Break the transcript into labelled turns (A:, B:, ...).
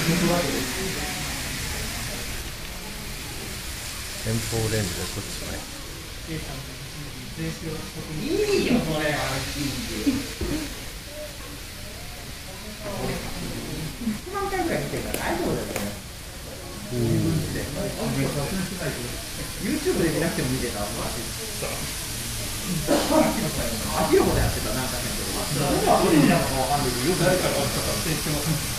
A: 前方レンズでこっちね。
B: いいよ、それは。1万回ぐらい見てるから大丈夫だよね。YouTube で見なくても見てた。飽きるほどやってた、なんか変な。どこが見なのかわかんないけど、よくないから。